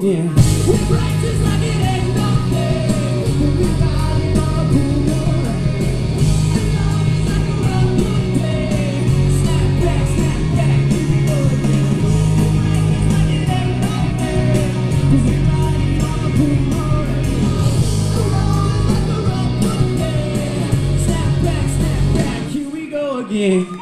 again. We practice like it ain't nothing. We ride it on a boom. And love is like a rock good day. Snap back, here we go again. We practice like it ain't nothing. We ride it on a boom. And love is like a rock good day. Snap back, here we go again.